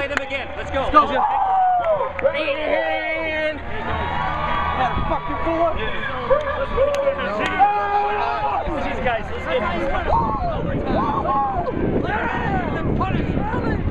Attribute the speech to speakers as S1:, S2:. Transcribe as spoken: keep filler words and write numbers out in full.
S1: play them again. Let's go.
S2: Let's go.
S1: Right hand.
S2: Fucking four.
S1: These guys, let's get